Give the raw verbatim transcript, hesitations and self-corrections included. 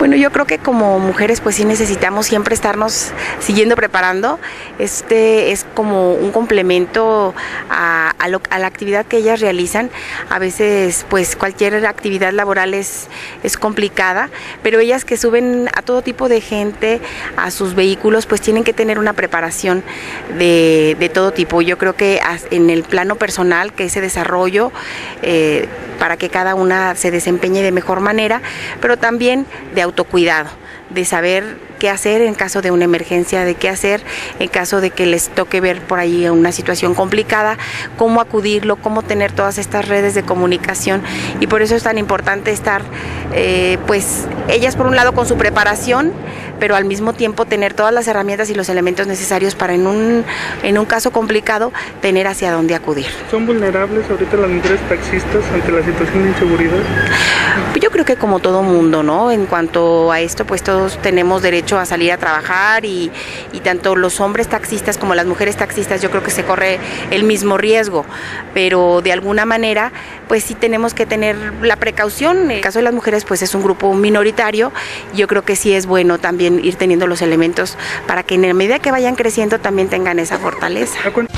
Bueno, yo creo que como mujeres pues sí necesitamos siempre estarnos siguiendo preparando. Este es como un complemento a, a, lo, a la actividad que ellas realizan. A veces pues cualquier actividad laboral es, es complicada, pero ellas que suben a todo tipo de gente a sus vehículos pues tienen que tener una preparación de, de todo tipo. Yo creo que en el plano personal, que ese desarrollo eh, para que cada una se desempeñe de mejor manera, pero también de autocuidado, de saber qué hacer en caso de una emergencia, de qué hacer en caso de que les toque ver por ahí una situación complicada, cómo acudirlo, cómo tener todas estas redes de comunicación, y por eso es tan importante estar, eh, pues, ellas por un lado con su preparación, pero al mismo tiempo tener todas las herramientas y los elementos necesarios para en un, en un caso complicado tener hacia dónde acudir. ¿Son vulnerables ahorita las mujeres taxistas ante la situación de inseguridad? Yo creo que como todo mundo, ¿no? En cuanto a esto, pues todos tenemos derecho a salir a trabajar y, y tanto los hombres taxistas como las mujeres taxistas, yo creo que se corre el mismo riesgo, pero de alguna manera pues sí tenemos que tener la precaución. En el caso de las mujeres pues es un grupo minoritario, yo creo que sí es bueno también ir teniendo los elementos para que en la medida que vayan creciendo también tengan esa fortaleza.